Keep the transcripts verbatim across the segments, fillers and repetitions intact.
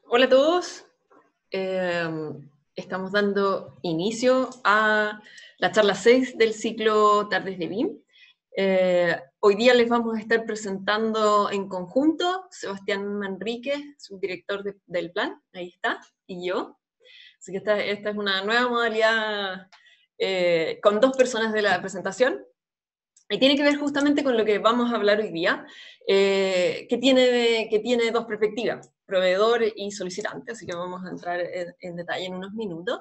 Hola a todos. Eh, estamos dando inicio a la charla seis del ciclo Tardes de B I M. Eh, hoy día les vamos a estar presentando en conjunto Sebastián Manrique, subdirector de, del plan, ahí está, y yo. Así que esta, esta es una nueva modalidad eh, con dos personas de la presentación. Y tiene que ver justamente con lo que vamos a hablar hoy día, eh, que, tiene, que tiene dos perspectivas, proveedor y solicitante, así que vamos a entrar en, en detalle en unos minutos.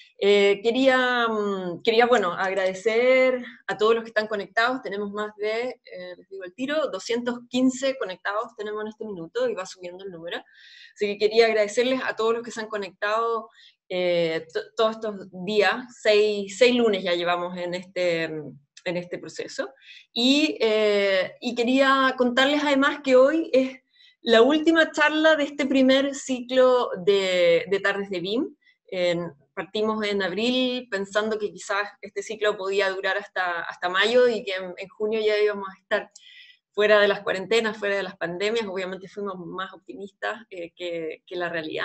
Eh, quería, quería, bueno, agradecer a todos los que están conectados, tenemos más de, eh, les digo el tiro, doscientos quince conectados tenemos en este minuto y va subiendo el número, así que quería agradecerles a todos los que se han conectado eh, todos estos días, seis, seis lunes ya llevamos en este en este proceso. Y, eh, y quería contarles además que hoy es la última charla de este primer ciclo de, de Tardes de B I M. En, partimos en abril pensando que quizás este ciclo podía durar hasta, hasta mayo y que en, en junio ya íbamos a estar fuera de las cuarentenas, fuera de las pandemias. Obviamente fuimos más optimistas eh, que, que la realidad.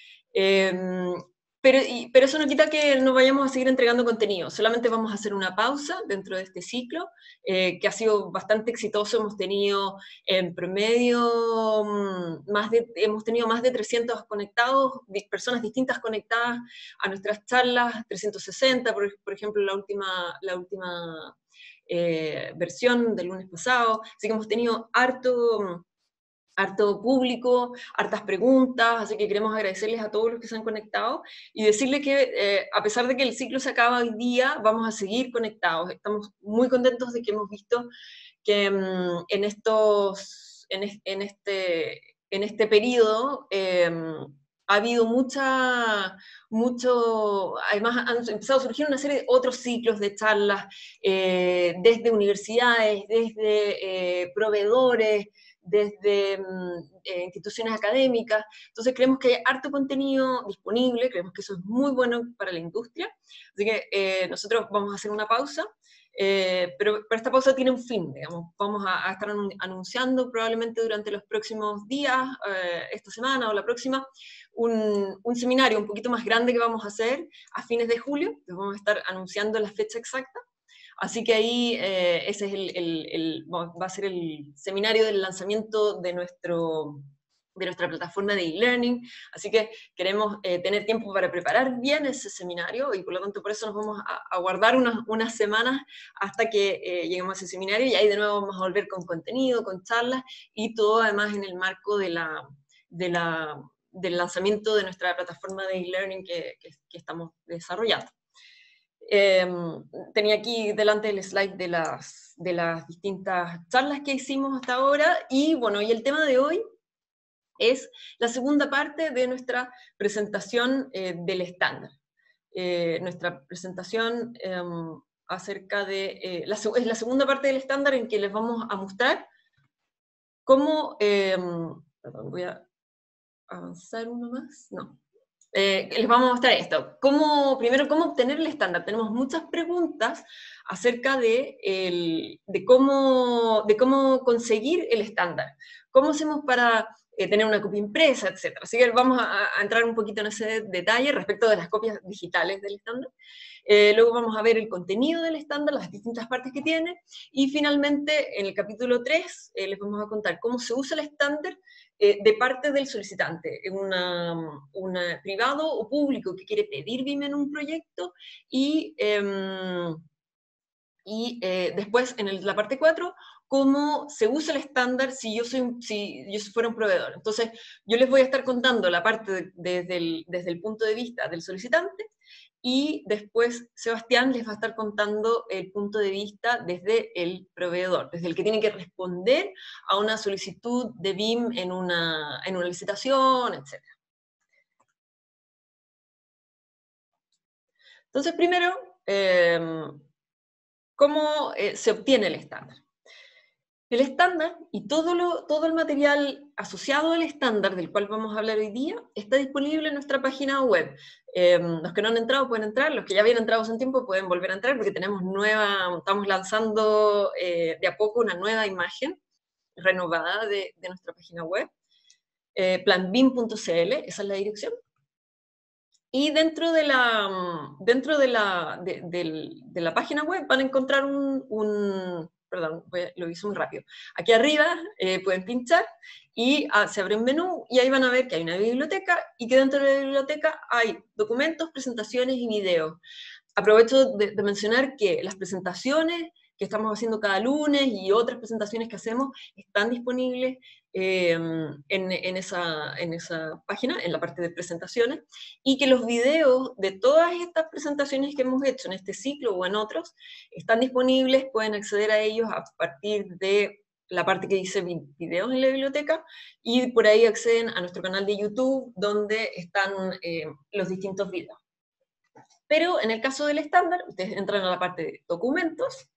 Eh, pero, y, pero eso no quita que no vayamos a seguir entregando contenido, solamente vamos a hacer una pausa dentro de este ciclo, eh, que ha sido bastante exitoso. Hemos tenido en promedio más de, hemos tenido más de trescientos conectados, personas distintas conectadas a nuestras charlas, trescientos sesenta, por, por ejemplo, la última, la última eh, versión del lunes pasado, así que hemos tenido harto harto público, hartas preguntas, así que queremos agradecerles a todos los que se han conectado y decirles que eh, a pesar de que el ciclo se acaba hoy día, vamos a seguir conectados. Estamos muy contentos de que hemos visto que um, en estos, en, es, en, este, en este periodo eh, ha habido mucha, mucho, además han empezado a surgir una serie de otros ciclos de charlas, eh, desde universidades, desde eh, proveedores, desde eh, instituciones académicas. Entonces creemos que hay harto contenido disponible, creemos que eso es muy bueno para la industria. Así que eh, nosotros vamos a hacer una pausa, eh, pero, pero esta pausa tiene un fin, digamos. Vamos a, a estar anunciando probablemente durante los próximos días, eh, esta semana o la próxima, un, un seminario un poquito más grande que vamos a hacer a fines de julio. Les vamos a estar anunciando la fecha exacta. Así que ahí eh, ese es el, el, el, va a ser el seminario del lanzamiento de, nuestro, de nuestra plataforma de e-learning, así que queremos eh, tener tiempo para preparar bien ese seminario y por lo tanto por eso nos vamos a, a guardar unas, unas semanas hasta que eh, lleguemos a ese seminario y ahí de nuevo vamos a volver con contenido, con charlas y todo además en el marco de la, de la, del lanzamiento de nuestra plataforma de e-learning que, que, que estamos desarrollando. Eh, tenía aquí delante el slide de las, de las distintas charlas que hicimos hasta ahora, y bueno, y el tema de hoy es la segunda parte de nuestra presentación eh, del estándar. Eh, nuestra presentación eh, acerca de, eh, la, es la segunda parte del estándar en que les vamos a mostrar cómo, eh, perdón, voy a avanzar uno más, no. Eh, les vamos a mostrar esto. ¿Cómo, primero, cómo obtener el estándar? Tenemos muchas preguntas acerca de, el, de, cómo, de cómo conseguir el estándar. ¿Cómo hacemos para eh, tener una copia impresa, etcétera? Así que vamos a, a entrar un poquito en ese detalle respecto de las copias digitales del estándar. Eh, luego vamos a ver el contenido del estándar, las distintas partes que tiene, y finalmente en el capítulo tres eh, les vamos a contar cómo se usa el estándar eh, de parte del solicitante, una, una privado o público que quiere pedir B I M en un proyecto, y, eh, y eh, después en el, la parte cuatro, cómo se usa el estándar si yo, soy, si yo fuera un proveedor. Entonces, yo les voy a estar contando la parte de, desde, el, desde el punto de vista del solicitante, y después Sebastián les va a estar contando el punto de vista desde el proveedor, desde el que tiene que responder a una solicitud de B I M en una, en una licitación, etcétera. Entonces, primero, eh, ¿cómo eh, se obtiene el estándar? El estándar y todo, lo, todo el material asociado al estándar del cual vamos a hablar hoy día está disponible en nuestra página web. Eh, los que no han entrado pueden entrar, los que ya habían entrado hace un tiempo pueden volver a entrar porque tenemos nueva, estamos lanzando eh, de a poco una nueva imagen renovada de, de nuestra página web. eh, plan bim punto c l, esa es la dirección. Y dentro de la, dentro de la, de, de, de la página web van a encontrar un, un perdón, lo hice muy rápido. Aquí arriba eh, pueden pinchar y ah, se abre un menú y ahí van a ver que hay una biblioteca y que dentro de la biblioteca hay documentos, presentaciones y videos. Aprovecho de, de mencionar que las presentaciones que estamos haciendo cada lunes y otras presentaciones que hacemos están disponibles eh, en, en, esa, en esa página, en la parte de presentaciones, y que los videos de todas estas presentaciones que hemos hecho en este ciclo o en otros están disponibles, pueden acceder a ellos a partir de la parte que dice videos en la biblioteca, y por ahí acceden a nuestro canal de YouTube, donde están eh, los distintos videos. Pero en el caso del estándar, ustedes entran a la parte de documentos,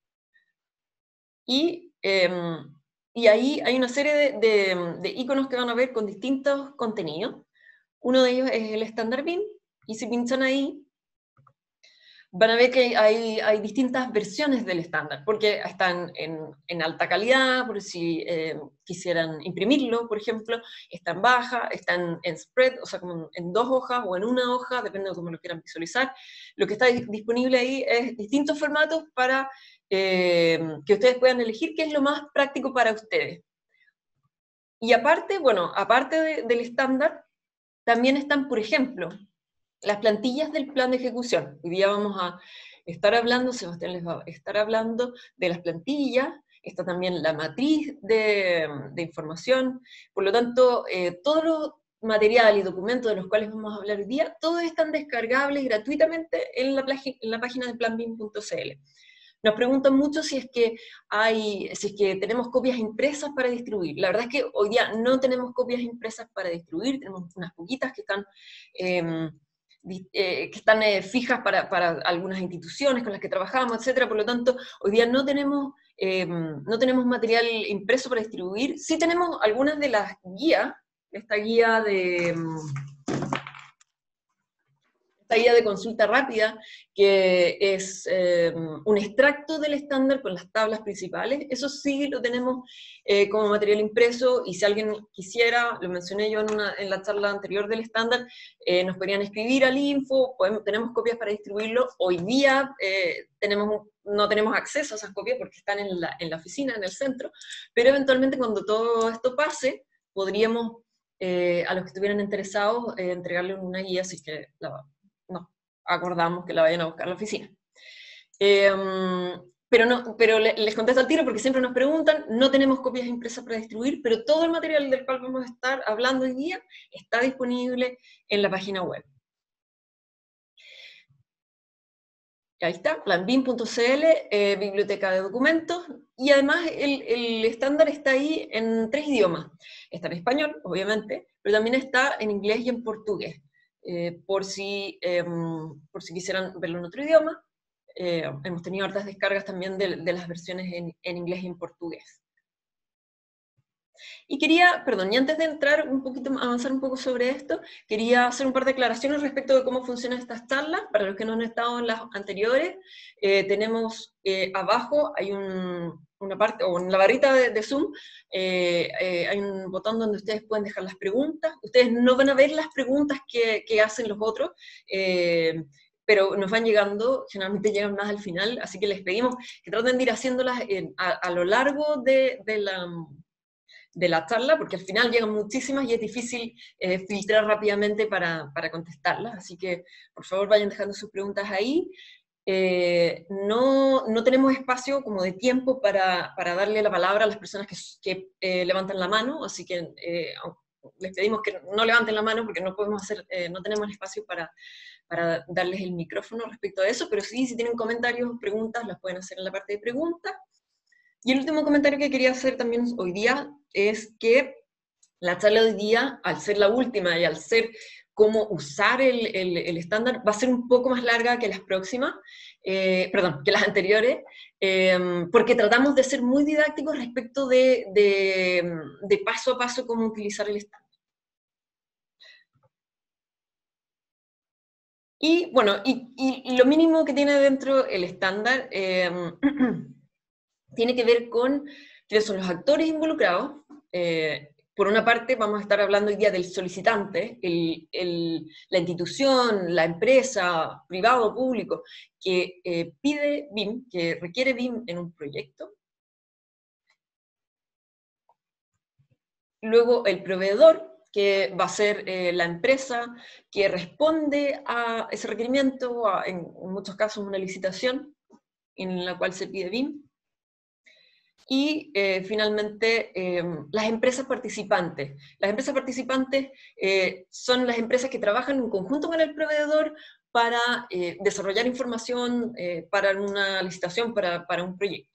y, eh, y ahí hay una serie de, de, de iconos que van a ver con distintos contenidos. Uno de ellos es el estándar bim, y si pinchan ahí, van a ver que hay, hay distintas versiones del estándar, porque están en, en alta calidad, por si eh, quisieran imprimirlo, por ejemplo, está en baja, están en spread, o sea, como en dos hojas o en una hoja, depende de cómo lo quieran visualizar. Lo que está disponible ahí es distintos formatos para eh, que ustedes puedan elegir qué es lo más práctico para ustedes. Y aparte, bueno, aparte de, del estándar, también están, por ejemplo, las plantillas del plan de ejecución. Hoy día vamos a estar hablando, Sebastián les va a estar hablando de las plantillas, está también la matriz de, de información, por lo tanto, eh, todos los materiales y documentos de los cuales vamos a hablar hoy día, todos están descargables gratuitamente en la, en la página de plan bim punto c l. Nos preguntan mucho si es que hay, si es que tenemos copias impresas para distribuir. La verdad es que hoy día no tenemos copias impresas para distribuir, tenemos unas poquitas que están... Eh, Eh, que están eh, fijas para, para algunas instituciones con las que trabajamos, etcétera. Por lo tanto, hoy día no tenemos, eh, no tenemos material impreso para distribuir. Sí tenemos algunas de las guías, esta guía de... esta guía de consulta rápida, que es eh, un extracto del estándar con las tablas principales. Eso sí lo tenemos eh, como material impreso, y si alguien quisiera, lo mencioné yo en, una, en la charla anterior del estándar, eh, nos podrían escribir al info, podemos, tenemos copias para distribuirlo. Hoy día eh, tenemos, no tenemos acceso a esas copias porque están en la, en la oficina, en el centro, pero eventualmente cuando todo esto pase, podríamos, eh, a los que estuvieran interesados, eh, entregarles una guía, si es que la no acordamos que la vayan a buscar a la oficina. Eh, pero no, pero les contesto al tiro porque siempre nos preguntan, no tenemos copias impresas para distribuir, pero todo el material del cual vamos a estar hablando hoy día está disponible en la página web. Y ahí está, plan bim punto c l, eh, biblioteca de documentos, y además el, el estándar está ahí en tres idiomas. Está en español, obviamente, pero también está en inglés y en portugués. Eh, por, si, eh, por si quisieran verlo en otro idioma. Eh, hemos tenido hartas descargas también de, de las versiones en, en inglés y en portugués. Y quería, perdón, y antes de entrar un poquito, avanzar un poco sobre esto, quería hacer un par de aclaraciones respecto de cómo funcionan estas charlas. Para los que no han estado en las anteriores, eh, tenemos eh, abajo, hay un, una parte, o en la barrita de, de Zoom, eh, eh, hay un botón donde ustedes pueden dejar las preguntas. Ustedes no van a ver las preguntas que, que hacen los otros, eh, pero nos van llegando, generalmente llegan más al final, así que les pedimos que traten de ir haciéndolas en, a, a lo largo de, de la... de la charla, porque al final llegan muchísimas y es difícil eh, filtrar rápidamente para, para contestarlas, así que por favor vayan dejando sus preguntas ahí. Eh, no, no tenemos espacio como de tiempo para, para darle la palabra a las personas que, que eh, levantan la mano, así que eh, les pedimos que no levanten la mano porque no podemos hacer, eh, no tenemos espacio para, para darles el micrófono respecto a eso, pero sí, si tienen comentarios o preguntas, las pueden hacer en la parte de preguntas. Y el último comentario que quería hacer también hoy día es que la charla de hoy día, al ser la última y al ser cómo usar el, el, el estándar, va a ser un poco más larga que las próximas, eh, perdón, que las anteriores, eh, porque tratamos de ser muy didácticos respecto de, de, de paso a paso cómo utilizar el estándar. Y bueno, y, y, y lo mínimo que tiene dentro el estándar eh, tiene que ver con quiénes son los actores involucrados, eh, por una parte, vamos a estar hablando hoy día del solicitante, el, el, la institución, la empresa, privado o público, que eh, pide B I M, que requiere B I M en un proyecto. Luego el proveedor, que va a ser eh, la empresa que responde a ese requerimiento, a, en, en muchos casos una licitación en la cual se pide B I M. Y eh, finalmente, eh, las empresas participantes. Las empresas participantes eh, son las empresas que trabajan en conjunto con el proveedor para eh, desarrollar información eh, para una licitación, para, para un proyecto.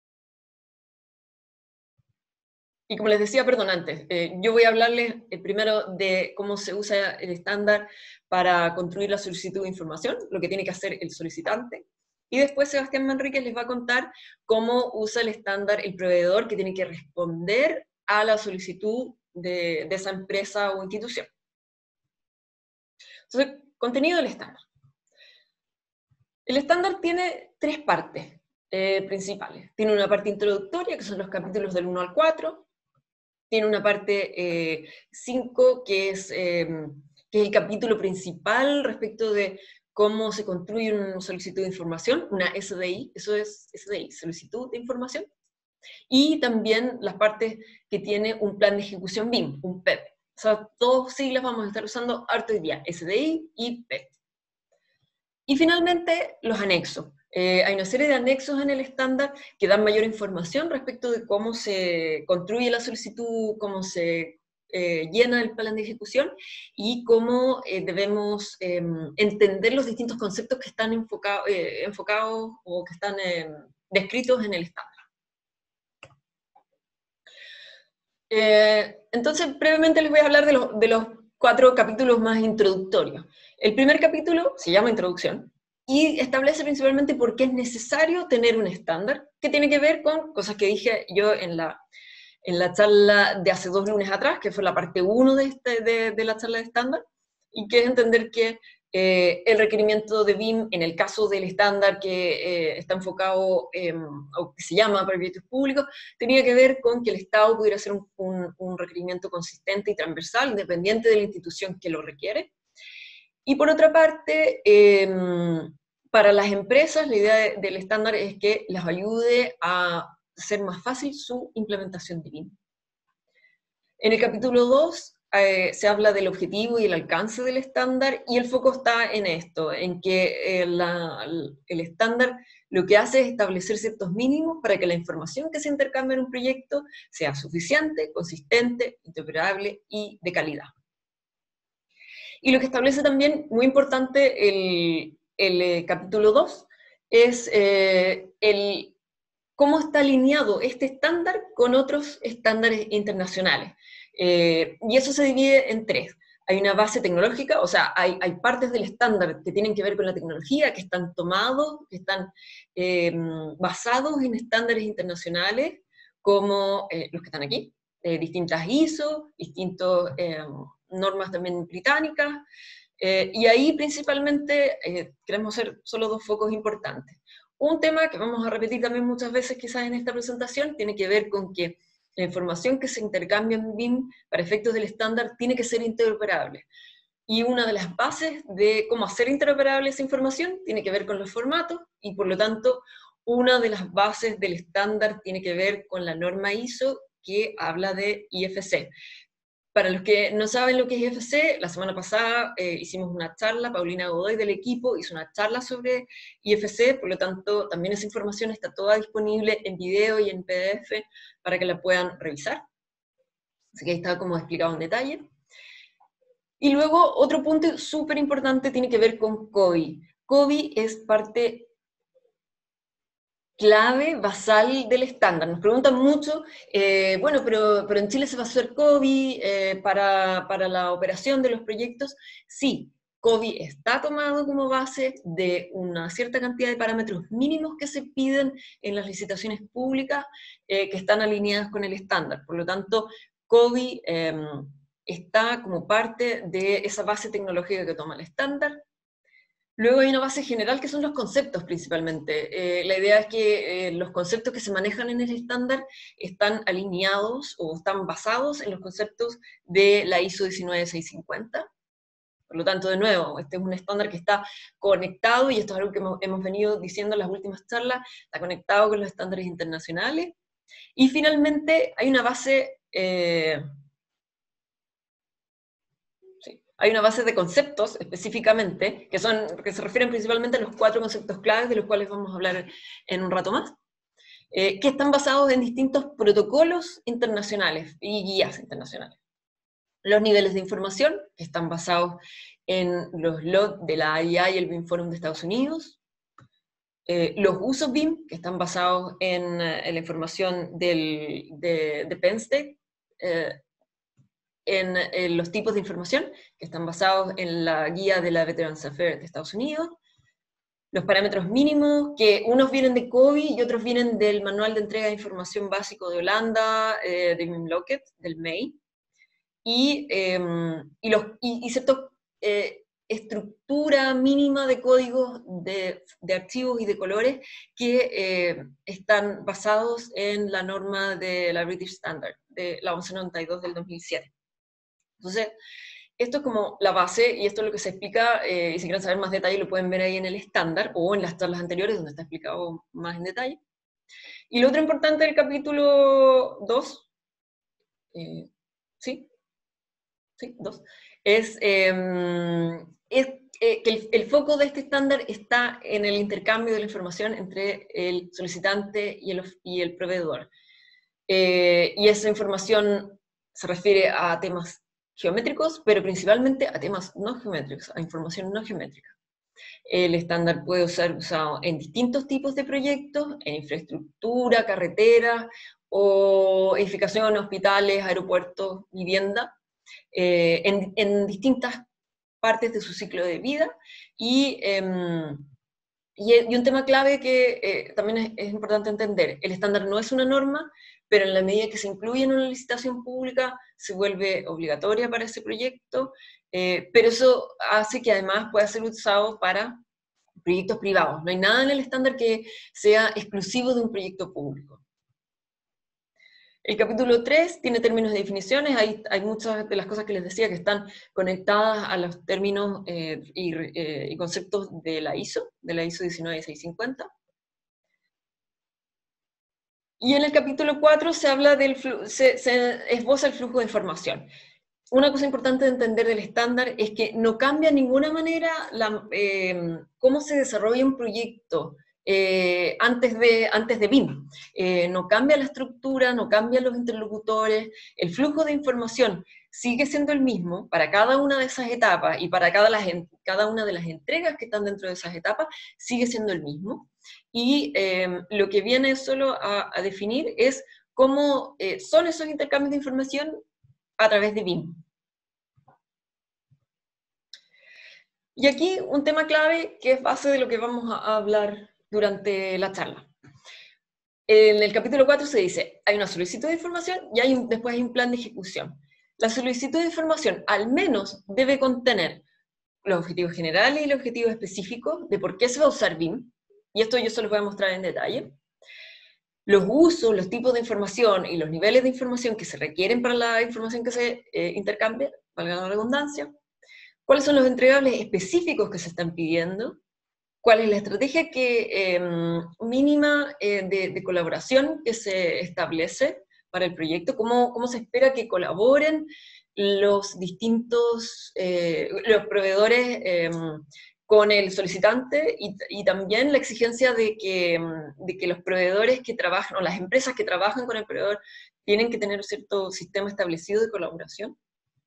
Y como les decía, perdón, antes, eh, yo voy a hablarles eh, primero de cómo se usa el estándar para construir la solicitud de información, lo que tiene que hacer el solicitante. Y después Sebastián Manríquez les va a contar cómo usa el estándar el proveedor que tiene que responder a la solicitud de, de esa empresa o institución. Entonces, contenido del estándar. El estándar tiene tres partes eh, principales. Tiene una parte introductoria, que son los capítulos del uno al cuatro. Tiene una parte cinco, eh, que, es, eh, que es el capítulo principal respecto de cómo se construye una solicitud de información, una S D I, eso es S D I, solicitud de información, y también las partes que tiene un plan de ejecución B I M, un P E P. O sea, dos siglas vamos a estar usando harto hoy día, S D I y P E P. Y finalmente, los anexos. Eh, hay una serie de anexos en el estándar que dan mayor información respecto de cómo se construye la solicitud, cómo se eh, llena el plan de ejecución y cómo eh, debemos eh, entender los distintos conceptos que están enfocado, eh, enfocados o que están eh, descritos en el estándar. Eh, entonces, brevemente les voy a hablar de, lo, de los cuatro capítulos más introductorios. El primer capítulo se llama Introducción, y establece principalmente por qué es necesario tener un estándar, que tiene que ver con cosas que dije yo en la, en la charla de hace dos lunes atrás, que fue la parte uno de, este, de, de la charla de estándar, y que es entender que eh, el requerimiento de B I M, en el caso del estándar que eh, está enfocado, eh, o que se llama proyectos públicos, tenía que ver con que el Estado pudiera hacer un, un, un requerimiento consistente y transversal, independiente de la institución que lo requiere. Y por otra parte, eh, para las empresas, la idea de, del estándar es que les ayude a hacer más fácil su implementación de B I M. En el capítulo dos eh, se habla del objetivo y el alcance del estándar, y el foco está en esto, en que eh, la, el estándar lo que hace es establecer ciertos mínimos para que la información que se intercambia en un proyecto sea suficiente, consistente, interoperable y de calidad. Y lo que establece también, muy importante, el, el eh, capítulo dos, es eh, el, cómo está alineado este estándar con otros estándares internacionales. Eh, y eso se divide en tres. Hay una base tecnológica, o sea, hay, hay partes del estándar que tienen que ver con la tecnología, que están tomados, que están eh, basados en estándares internacionales, como eh, los que están aquí, eh, distintas I S O, distintos... Eh, normas también británicas, eh, y ahí principalmente eh, queremos hacer solo dos focos importantes. Un tema que vamos a repetir también muchas veces quizás en esta presentación, tiene que ver con que la información que se intercambia en B I M para efectos del estándar tiene que ser interoperable. Y una de las bases de cómo hacer interoperable esa información tiene que ver con los formatos, y por lo tanto una de las bases del estándar tiene que ver con la norma I S O que habla de I F C. Para los que no saben lo que es I F C, la semana pasada eh, hicimos una charla, Paulina Godoy del equipo hizo una charla sobre I F C, por lo tanto también esa información está toda disponible en video y en P D F para que la puedan revisar. Así que ahí está como explicado en detalle. Y luego otro punto súper importante tiene que ver con C O B I. C O B I es parte clave, basal del estándar. Nos preguntan mucho, eh, bueno, pero, pero en Chile se va a hacer C O B I eh, para, para la operación de los proyectos. Sí, C O B I está tomado como base de una cierta cantidad de parámetros mínimos que se piden en las licitaciones públicas eh, que están alineadas con el estándar. Por lo tanto, C O B I eh, está como parte de esa base tecnológica que toma el estándar. Luego hay una base general que son los conceptos principalmente. Eh, la idea es que eh, los conceptos que se manejan en el estándar están alineados o están basados en los conceptos de la I S O diecinueve seiscientos cincuenta. Por lo tanto, de nuevo, este es un estándar que está conectado, y esto es algo que hemos, hemos venido diciendo en las últimas charlas, está conectado con los estándares internacionales. Y finalmente hay una base... Eh, Hay una base de conceptos específicamente, que, son, que se refieren principalmente a los cuatro conceptos claves, de los cuales vamos a hablar en un rato más, eh, que están basados en distintos protocolos internacionales y guías internacionales. Los niveles de información, que están basados en los L O D de la A I A y el BIM Forum de Estados Unidos. Eh, los usos BIM, que están basados en, en la información del, de, de Penn State. Eh, En, en los tipos de información, que están basados en la guía de la Veterans Affairs de Estados Unidos, los parámetros mínimos, que unos vienen de C O B I y otros vienen del Manual de Entrega de Información Básico de Holanda, eh, de BIM Locket, del M E I, y, eh, y, los, y, y cierta eh, estructura mínima de códigos de, de archivos y de colores que eh, están basados en la norma de la British Standard, de la once noventa y dos del dos mil siete. Entonces, esto es como la base, y esto es lo que se explica, eh, y si quieren saber más detalle lo pueden ver ahí en el estándar, o en las charlas anteriores donde está explicado más en detalle. Y lo otro importante del capítulo dos, eh, ¿sí? ¿Sí? dos, es, eh, es eh, que el, el foco de este estándar está en el intercambio de la información entre el solicitante y el, y el proveedor. Eh, y esa información se refiere a temas geométricos, pero principalmente a temas no geométricos, a información no geométrica. El estándar puede ser usado en distintos tipos de proyectos, en infraestructura, carreteras, o edificaciones, hospitales, aeropuertos, vivienda, eh, en, en distintas partes de su ciclo de vida, y, eh, y, y un tema clave que eh, también es, es importante entender: el estándar no es una norma, pero en la medida que se incluye en una licitación pública, se vuelve obligatoria para ese proyecto, eh, pero eso hace que además pueda ser usado para proyectos privados. No hay nada en el estándar que sea exclusivo de un proyecto público. El capítulo tres tiene términos de definiciones. Hay, hay muchas de las cosas que les decía que están conectadas a los términos eh, y, eh, y conceptos de la I S O, de la I S O diecinueve seiscientos cincuenta. Y en el capítulo cuatro se habla del se, se esboza el flujo de información. Una cosa importante de entender del estándar es que no cambia de ninguna manera la, eh, cómo se desarrolla un proyecto eh, antes de, antes de BIM. Eh, no cambia la estructura, no cambian los interlocutores, el flujo de información sigue siendo el mismo para cada una de esas etapas, y para cada, las, cada una de las entregas que están dentro de esas etapas sigue siendo el mismo. Y eh, lo que viene solo a, a definir es cómo eh, son esos intercambios de información a través de BIM. Y aquí un tema clave que es base de lo que vamos a hablar durante la charla. En el capítulo cuatro se dice, hay una solicitud de información y hay un, después hay un plan de ejecución. La solicitud de información al menos debe contener los objetivos generales y los objetivos específicos de por qué se va a usar BIM, y esto yo se los voy a mostrar en detalle. Los usos, los tipos de información y los niveles de información que se requieren para la información que se eh, intercambia, valga la redundancia. ¿Cuáles son los entregables específicos que se están pidiendo? ¿Cuál es la estrategia que, eh, mínima eh, de, de colaboración que se establece para el proyecto? ¿Cómo, cómo se espera que colaboren los distintos, eh, los proveedores eh, con el solicitante? Y, y también la exigencia de que, de que los proveedores que trabajan, o las empresas que trabajan con el proveedor, tienen que tener cierto sistema establecido de colaboración.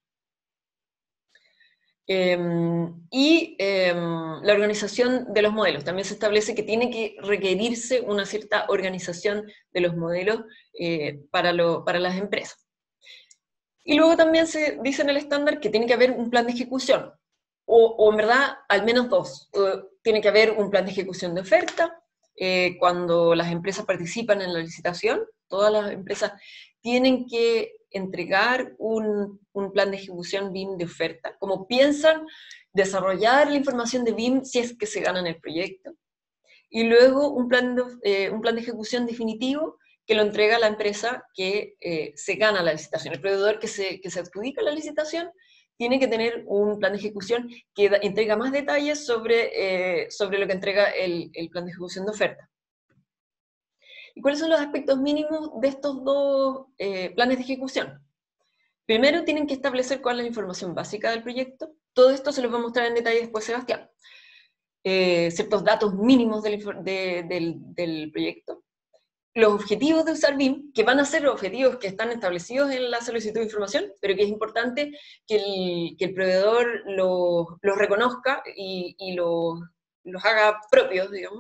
Eh, y eh, la organización de los modelos. También se establece que tiene que requerirse una cierta organización de los modelos eh, para, lo, para las empresas. Y luego también se dice en el estándar que tiene que haber un plan de ejecución, o, o en verdad al menos dos. Uh, tiene que haber un plan de ejecución de oferta. Eh, cuando las empresas participan en la licitación, todas las empresas tienen que entregar un, un plan de ejecución BIM de oferta, como piensan desarrollar la información de B I M si es que se gana en el proyecto, y luego un plan de, eh, un plan de ejecución definitivo que lo entrega la empresa que eh, se gana la licitación. El proveedor que se, que se adjudica la licitación tiene que tener un plan de ejecución que da, entrega más detalles sobre, eh, sobre lo que entrega el, el plan de ejecución de oferta. ¿Y cuáles son los aspectos mínimos de estos dos eh, planes de ejecución? Primero, tienen que establecer cuál es la información básica del proyecto. Todo esto se los va a mostrar en detalle después Sebastián. Eh, ciertos datos mínimos del, de, del, del proyecto. Los objetivos de usar B I M, que van a ser objetivos que están establecidos en la solicitud de información, pero que es importante que el, que el proveedor los lo reconozca y, y los, los haga propios, digamos.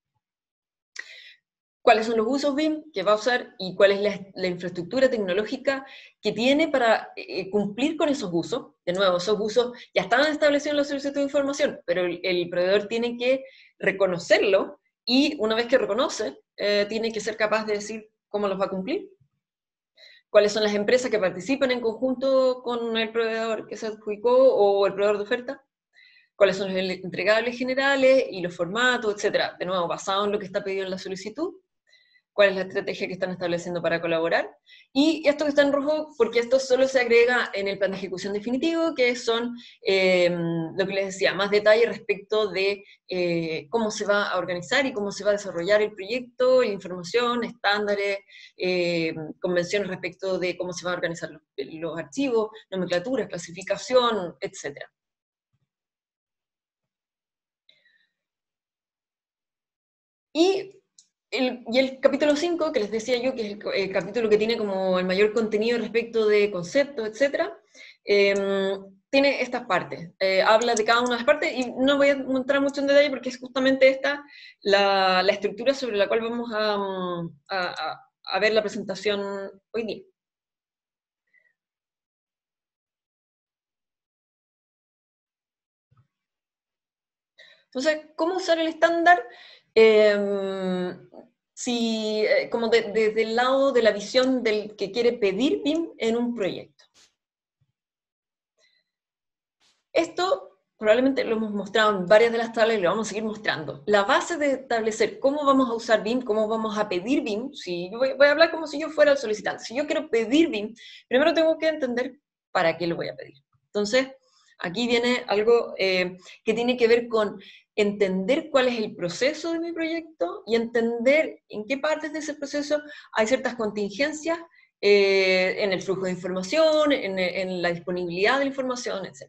Cuáles son los usos B I M que va a usar y cuál es la, la infraestructura tecnológica que tiene para eh, cumplir con esos usos. De nuevo, esos usos ya están establecidos en la solicitud de información, pero el, el proveedor tiene que reconocerlo y una vez que reconoce, eh, tiene que ser capaz de decir cómo los va a cumplir. Cuáles son las empresas que participan en conjunto con el proveedor que se adjudicó o el proveedor de oferta. Cuáles son los entregables generales y los formatos, etcétera. De nuevo, basado en lo que está pedido en la solicitud. Cuál es la estrategia que están estableciendo para colaborar, y esto que está en rojo, porque esto solo se agrega en el plan de ejecución definitivo, que son, eh, lo que les decía, más detalle respecto de eh, cómo se va a organizar y cómo se va a desarrollar el proyecto, información, estándares, eh, convenciones respecto de cómo se van a organizar los, los archivos, nomenclaturas, clasificación, etcétera. Y El, y el capítulo cinco, que les decía yo, que es el, el capítulo que tiene como el mayor contenido respecto de conceptos, etcétera, eh, tiene estas partes. Eh, habla de cada una de las partes, y no voy a entrar mucho en detalle porque es justamente esta la, la estructura sobre la cual vamos a, a, a ver la presentación hoy día. Entonces, ¿cómo usar el estándar? Eh, si, como desde de, de el lado de la visión del que quiere pedir B I M en un proyecto. Esto probablemente lo hemos mostrado en varias de las tablas y lo vamos a seguir mostrando. La base de establecer cómo vamos a usar B I M, cómo vamos a pedir B I M, si yo voy, voy a hablar como si yo fuera el solicitante. Si yo quiero pedir B I M, primero tengo que entender para qué lo voy a pedir. Entonces, aquí viene algo eh, que tiene que ver con entender cuál es el proceso de mi proyecto y entender en qué partes de ese proceso hay ciertas contingencias eh, en el flujo de información, en, en la disponibilidad de la información, etcétera.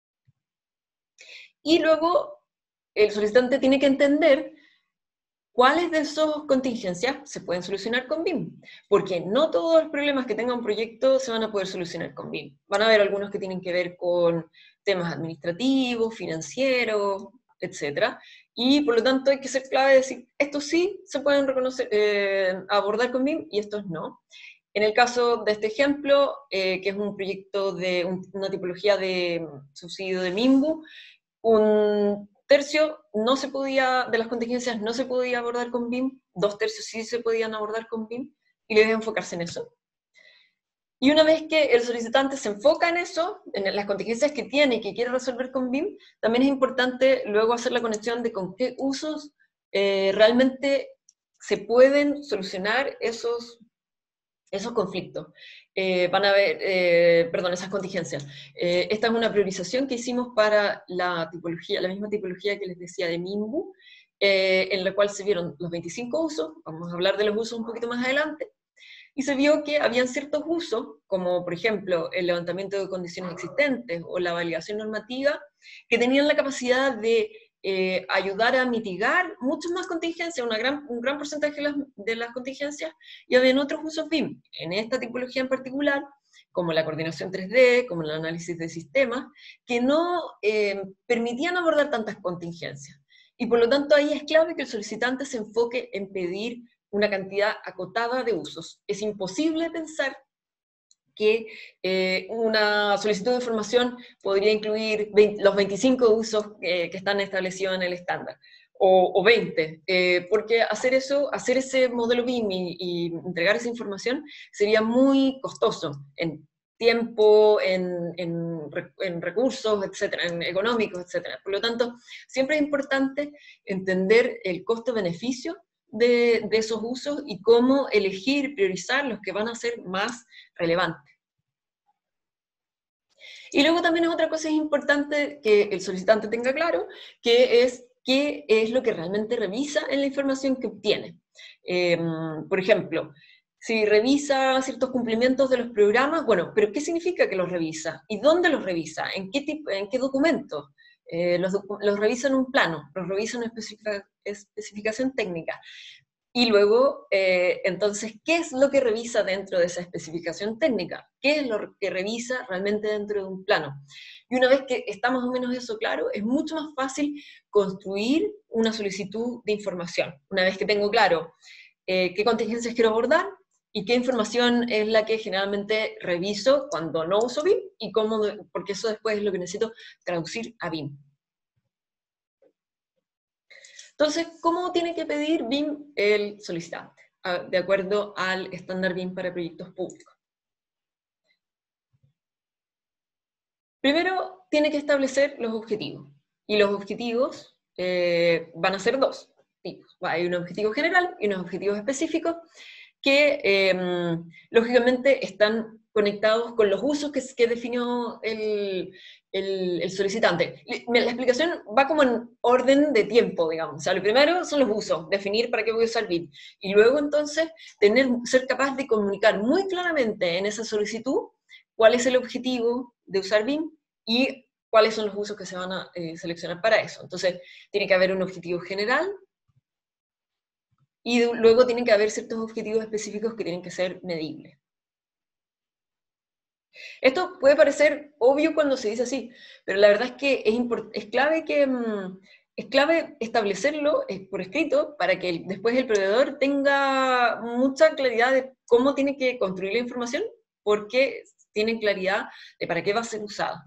Y luego el solicitante tiene que entender cuáles de esas contingencias se pueden solucionar con B I M, porque no todos los problemas que tenga un proyecto se van a poder solucionar con B I M. Van a haber algunos que tienen que ver con temas administrativos, financieros, etcétera, y por lo tanto hay que ser clave de decir, estos sí se pueden reconocer, eh, abordar con B I M y estos no. En el caso de este ejemplo, eh, que es un proyecto de un, una tipología de subsidio de MIMBU, un tercio no se podía, de las contingencias no se podía abordar con B I M, dos tercios sí se podían abordar con B I M, y le debe enfocarse en eso. Y una vez que el solicitante se enfoca en eso, en las contingencias que tiene y que quiere resolver con B I M, también es importante luego hacer la conexión de con qué usos eh, realmente se pueden solucionar esos, esos conflictos. Eh, van a ver, eh, perdón, esas contingencias. Eh, esta es una priorización que hicimos para la tipología, la misma tipología que les decía de MIMBU, eh, en la cual se vieron los veinticinco usos, vamos a hablar de los usos un poquito más adelante, y se vio que habían ciertos usos, como por ejemplo el levantamiento de condiciones existentes o la validación normativa, que tenían la capacidad de eh, ayudar a mitigar muchas más contingencias, una gran, un gran porcentaje de las, de las contingencias, y habían otros usos B I M, en esta tipología en particular, como la coordinación tres D, como el análisis de sistemas, que no eh, permitían abordar tantas contingencias. Y por lo tanto ahí es clave que el solicitante se enfoque en pedir una cantidad acotada de usos. Es imposible pensar que eh, una solicitud de información podría incluir veinte, los veinticinco usos eh, que están establecidos en el estándar, o, o veinte, eh, porque hacer eso, hacer ese modelo B I M y, y entregar esa información sería muy costoso en tiempo, en, en, en recursos, etcétera, en económicos, etcétera. Por lo tanto, siempre es importante entender el costo-beneficio de, de esos usos y cómo elegir, priorizar los que van a ser más relevantes. Y luego también es otra cosa importante que el solicitante tenga claro, que es qué es lo que realmente revisa en la información que obtiene. Eh, por ejemplo, si revisa ciertos cumplimientos de los programas, bueno, pero ¿qué significa que los revisa? ¿Y dónde los revisa? ¿En qué, tipo, en qué documentos? Eh, los, los revisa en un plano, los revisa en una especific especificación técnica. Y luego, eh, entonces, ¿qué es lo que revisa dentro de esa especificación técnica? ¿Qué es lo que revisa realmente dentro de un plano? Y una vez que está más o menos eso claro, es mucho más fácil construir una solicitud de información. Una vez que tengo claro eh, qué contingencias quiero abordar y qué información es la que generalmente reviso cuando no uso B I M, y cómo, porque eso después es lo que necesito traducir a B I M. Entonces, ¿cómo tiene que pedir B I M el solicitante? De acuerdo al estándar B I M para proyectos públicos. Primero, tiene que establecer los objetivos. Y los objetivos eh, van a ser dos tipos. Hay un objetivo general y unos objetivos específicos que, eh, lógicamente, están conectados con los usos que, que definió el, el, el solicitante. La explicación va como en orden de tiempo, digamos. O sea, lo primero son los usos, definir para qué voy a usar B I M. Y luego, entonces, tener, ser capaz de comunicar muy claramente en esa solicitud cuál es el objetivo de usar B I M y cuáles son los usos que se van a eh, seleccionar para eso. Entonces, tiene que haber un objetivo general, y luego tienen que haber ciertos objetivos específicos que tienen que ser medibles. Esto puede parecer obvio cuando se dice así, pero la verdad es que es, es, clave, que, mm, es clave establecerlo por escrito para que el, después el proveedor tenga mucha claridad de cómo tiene que construir la información, porque tienen claridad de para qué va a ser usada.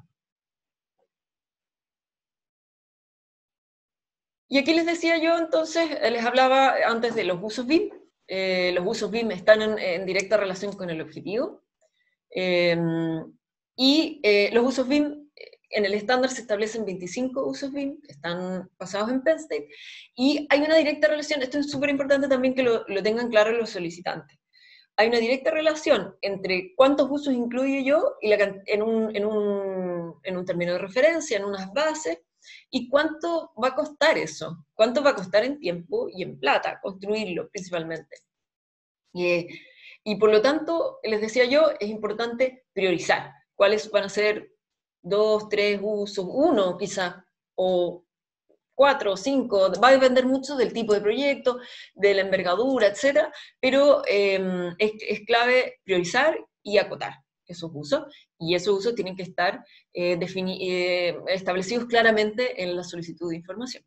Y aquí les decía yo, entonces, les hablaba antes de los usos B I M. Eh, los usos B I M están en, en directa relación con el objetivo. Eh, y eh, los usos B I M, en el estándar se establecen veinticinco usos B I M, están basados en Penn State, y hay una directa relación, esto es súper importante también que lo, lo tengan claro los solicitantes. Hay una directa relación entre cuántos usos incluyo yo y la, en, un, en, un, en un término de referencia, en unas bases, y cuánto va a costar eso, cuánto va a costar en tiempo y en plata construirlo principalmente. Y, y por lo tanto, les decía yo, es importante priorizar cuáles van a ser dos, tres usos, uno quizá, o cuatro o cinco, va a depender mucho del tipo de proyecto, de la envergadura, etcétera, pero eh, es, es clave priorizar y acotar esos usos, y esos usos tienen que estar eh, eh, establecidos claramente en la solicitud de información.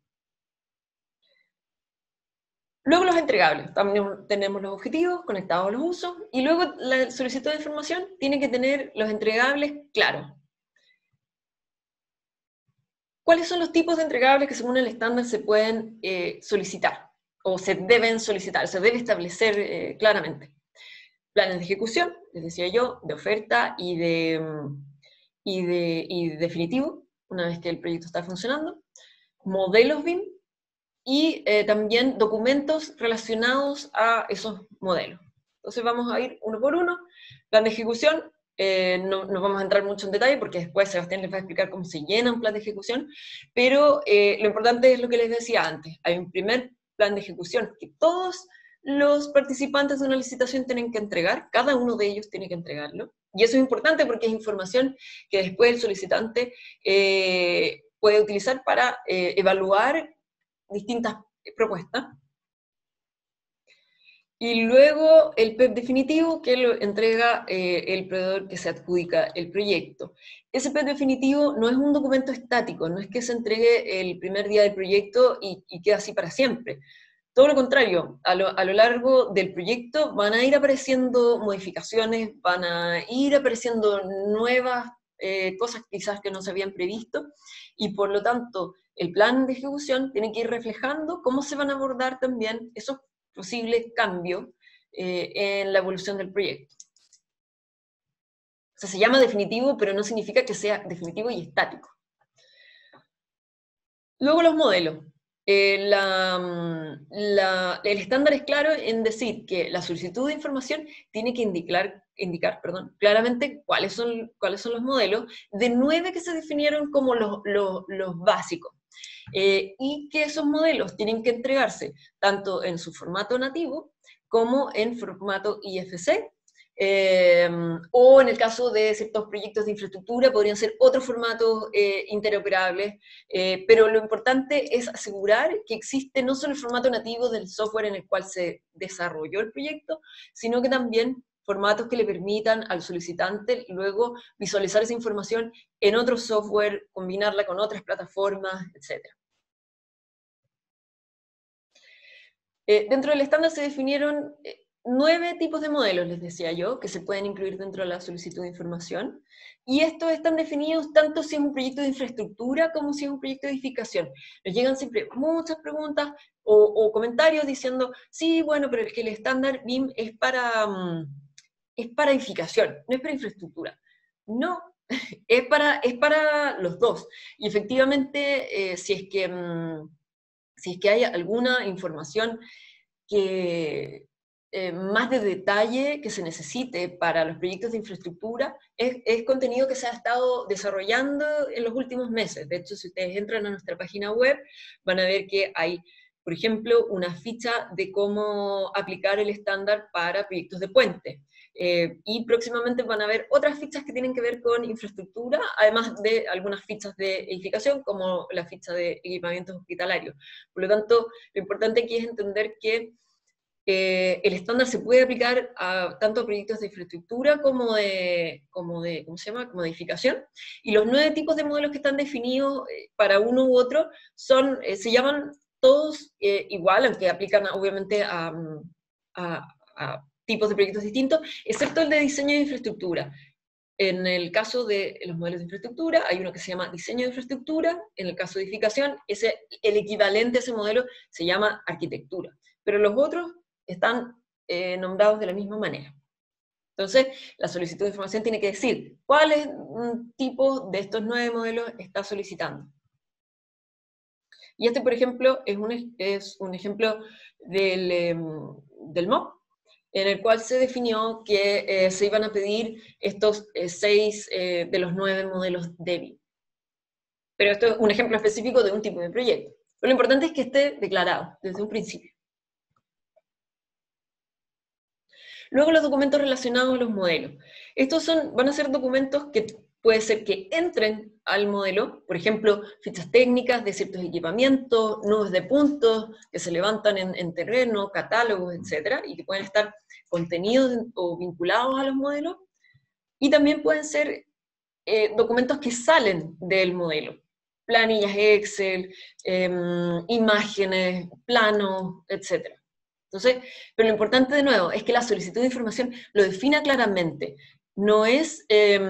Luego los entregables, también tenemos los objetivos conectados a los usos, y luego la solicitud de información tiene que tener los entregables claros. ¿Cuáles son los tipos de entregables que según el estándar se pueden eh, solicitar? O se deben solicitar, se debe establecer eh, claramente. Planes de ejecución, les decía yo, de oferta y de, y de, y de definitivo, una vez que el proyecto está funcionando. Modelos B I M, y eh, también documentos relacionados a esos modelos. Entonces vamos a ir uno por uno. Plan de ejecución, eh, no, no vamos a entrar mucho en detalle porque después Sebastián les va a explicar cómo se llena un plan de ejecución, pero eh, lo importante es lo que les decía antes. Hay un primer plan de ejecución que todos los participantes de una licitación tienen que entregar, cada uno de ellos tiene que entregarlo, y eso es importante porque es información que después el solicitante eh, puede utilizar para eh, evaluar distintas propuestas. Y luego el P E P definitivo, que lo entrega eh, el proveedor que se adjudica el proyecto. Ese P E P definitivo no es un documento estático, no es que se entregue el primer día del proyecto y, y quede así para siempre. Todo lo contrario, a lo, a lo largo del proyecto van a ir apareciendo modificaciones, van a ir apareciendo nuevas eh, cosas quizás que no se habían previsto, y por lo tanto el plan de ejecución tiene que ir reflejando cómo se van a abordar también esos posibles cambios eh, en la evolución del proyecto. O sea, se llama definitivo, pero no significa que sea definitivo y estático. Luego los modelos. Eh, la, la, el estándar es claro en decir que la solicitud de información tiene que indicar, indicar perdón, claramente cuáles son, cuáles son los modelos, de nueve que se definieron como los, los, los básicos. Eh, y que esos modelos tienen que entregarse tanto en su formato nativo como en formato I F C, eh, o en el caso de ciertos proyectos de infraestructura podrían ser otros formatos eh, interoperables, eh, pero lo importante es asegurar que existe no solo el formato nativo del software en el cual se desarrolló el proyecto, sino que también formatos que le permitan al solicitante luego visualizar esa información en otro software, combinarla con otras plataformas, etcétera. Eh, dentro del estándar se definieron eh, nueve tipos de modelos, les decía yo, que se pueden incluir dentro de la solicitud de información, y estos están definidos tanto si es un proyecto de infraestructura como si es un proyecto de edificación. Nos llegan siempre muchas preguntas o, o comentarios diciendo, sí, bueno, pero es que el estándar B I M es para, um, es para edificación, no es para infraestructura. No, es para, es para los dos. Y efectivamente, eh, si es que... Um, si es que hay alguna información que, eh, más de detalle que se necesite para los proyectos de infraestructura, es, es contenido que se ha estado desarrollando en los últimos meses. De hecho, si ustedes entran a nuestra página web, van a ver que hay, por ejemplo, una ficha de cómo aplicar el estándar para proyectos de puente. Eh, y próximamente van a ver otras fichas que tienen que ver con infraestructura, además de algunas fichas de edificación, como la ficha de equipamientos hospitalarios. Por lo tanto, lo importante aquí es entender que eh, el estándar se puede aplicar a, tanto a proyectos de infraestructura como de, como de, ¿cómo se llama? Como de edificación. Y los nueve tipos de modelos que están definidos eh, para uno u otro son, eh, se llaman todos eh, igual, aunque aplican obviamente a, a, a tipos de proyectos distintos, excepto el de diseño de infraestructura. En el caso de los modelos de infraestructura, hay uno que se llama diseño de infraestructura. En el caso de edificación, ese, el equivalente a ese modelo se llama arquitectura. Pero los otros están eh, nombrados de la misma manera. Entonces, la solicitud de información tiene que decir cuáles mm, tipos de estos nueve modelos está solicitando. Y este, por ejemplo, es un, es un ejemplo del, eh, del M O P, en el cual se definió que eh, se iban a pedir estos eh, seis eh, de los nueve modelos de B I M. Pero esto es un ejemplo específico de un tipo de proyecto. Pero lo importante es que esté declarado desde un principio. Luego los documentos relacionados a los modelos. Estos son, van a ser documentos que puede ser que entren al modelo, por ejemplo, fichas técnicas de ciertos equipamientos, nudos de puntos que se levantan en, en terreno, catálogos, etcétera, y que pueden estar contenidos o vinculados a los modelos. Y también pueden ser eh, documentos que salen del modelo, planillas Excel, eh, imágenes, planos, etcétera. Entonces, pero lo importante de nuevo es que la solicitud de información lo defina claramente. No es, eh,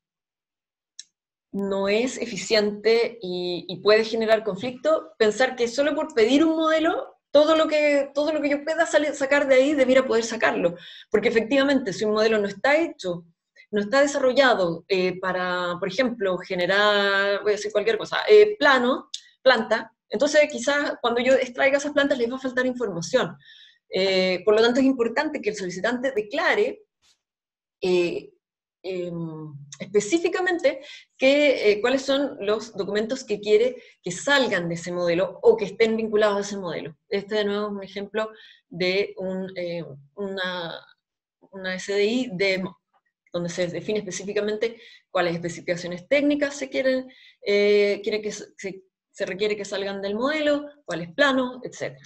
no es eficiente y, y puede generar conflicto pensar que solo por pedir un modelo, todo lo que, todo lo que yo pueda salir, sacar de ahí debiera poder sacarlo. Porque efectivamente, si un modelo no está hecho, no está desarrollado eh, para, por ejemplo, generar, voy a decir cualquier cosa, eh, plano, planta, entonces quizás cuando yo extraiga esas plantas les va a faltar información. Eh, por lo tanto, es importante que el solicitante declare eh, eh, específicamente que, eh, cuáles son los documentos que quiere que salgan de ese modelo o que estén vinculados a ese modelo. Este, de nuevo, es un ejemplo de un, eh, una, una S D I de, donde se define específicamente cuáles especificaciones técnicas se quieren, eh, quiere que se, se requiere que salgan del modelo, cuáles planos, etcétera.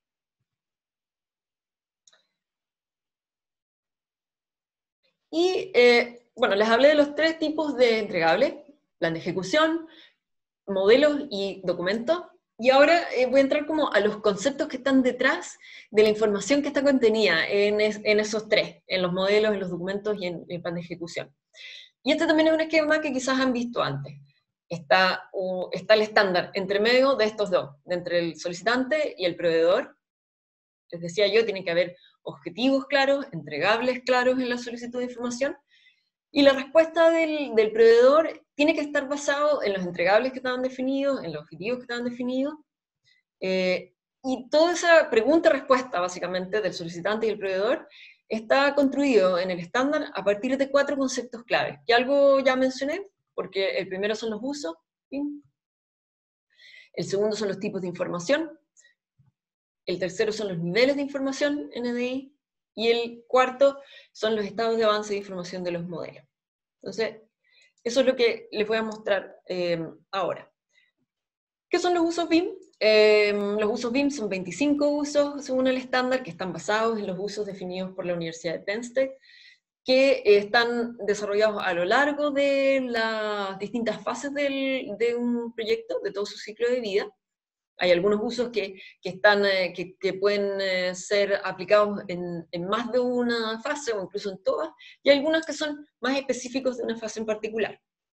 Y, eh, bueno, les hablé de los tres tipos de entregables, plan de ejecución, modelos y documentos, y ahora eh, voy a entrar como a los conceptos que están detrás de la información que está contenida en, es, en esos tres, en los modelos, en los documentos y en, en el plan de ejecución. Y este también es un esquema que quizás han visto antes. Está, uh, está el estándar entre medio de estos dos, de entre el solicitante y el proveedor. Les decía yo, tiene que haber objetivos claros, entregables claros en la solicitud de información, Y la respuesta del, del proveedor tiene que estar basado en los entregables que estaban definidos, en los objetivos que estaban definidos, eh, y toda esa pregunta-respuesta, básicamente, del solicitante y el proveedor, está construido en el estándar a partir de cuatro conceptos claves, que algo ya mencioné, porque el primero son los usos, ¿sí? El segundo son los tipos de información, el tercero son los niveles de información, N D I, y el cuarto son los estados de avance de información de los modelos. Entonces, eso es lo que les voy a mostrar eh, ahora. ¿Qué son los usos B I M? Eh, los usos B I M son veinticinco usos según el estándar, que están basados en los usos definidos por la Universidad de Penn State, que eh, están desarrollados a lo largo de las distintas fases del, de un proyecto, de todo su ciclo de vida. Hay algunos usos que, que, están, eh, que, que pueden eh, ser aplicados en, en más de una fase o incluso en todas, y hay algunos que son más específicos de una fase en particular.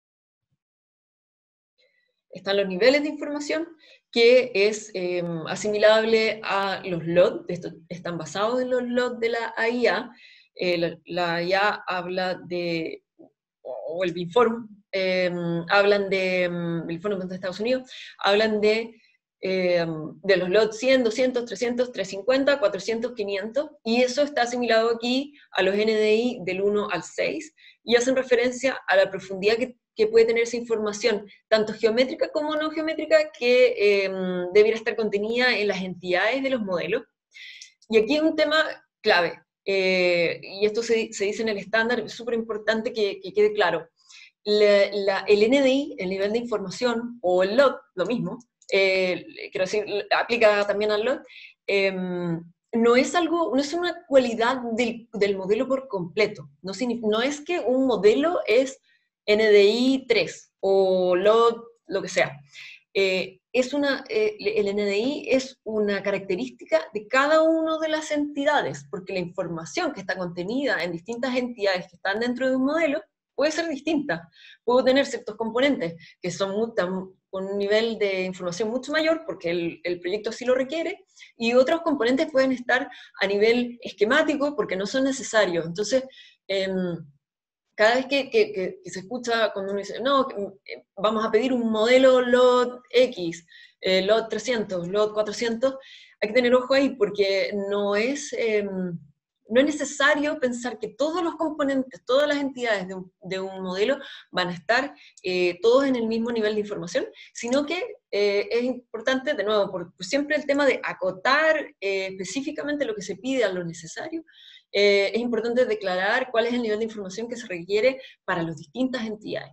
Están los niveles de información, que es eh, asimilable a los L O D, esto, están basados en los L O D de la A I A. Eh, la, la A I A habla de, o el BINFORM, eh, hablan de, el BINFORM de Estados Unidos, hablan de, eh, de los L O D cien, doscientos, trescientos, trescientos cincuenta, cuatrocientos, quinientos, y eso está asimilado aquí a los N D I del uno al seis, y hacen referencia a la profundidad que que puede tener esa información, tanto geométrica como no geométrica, que eh, debiera estar contenida en las entidades de los modelos. Y aquí es un tema clave, eh, y esto se, se dice en el estándar, es súper importante que, que quede claro. La, la, el N D I, el nivel de información, o el L O D, lo mismo, eh, quiero decir, aplica también al L O D, eh, no es algo, no es una cualidad del, del modelo por completo. No, no es que un modelo es N D I tres o L O D, lo que sea. Eh, es una, eh, el N D I es una característica de cada una de las entidades, porque la información que está contenida en distintas entidades que están dentro de un modelo puede ser distinta. Puedo tener ciertos componentes que son muy, con un nivel de información mucho mayor, porque el, el proyecto así lo requiere, y otros componentes pueden estar a nivel esquemático, porque no son necesarios. Entonces, eh, cada vez que, que, que, que se escucha cuando uno dice, no, vamos a pedir un modelo L O D X, eh, L O D trescientos, L O D cuatrocientos, hay que tener ojo ahí, porque no es, eh, no es necesario pensar que todos los componentes, todas las entidades de un, de un modelo van a estar eh, todos en el mismo nivel de información, sino que eh, es importante, de nuevo, por, por siempre el tema de acotar eh, específicamente lo que se pide a lo necesario. Eh, es importante declarar cuál es el nivel de información que se requiere para las distintas entidades.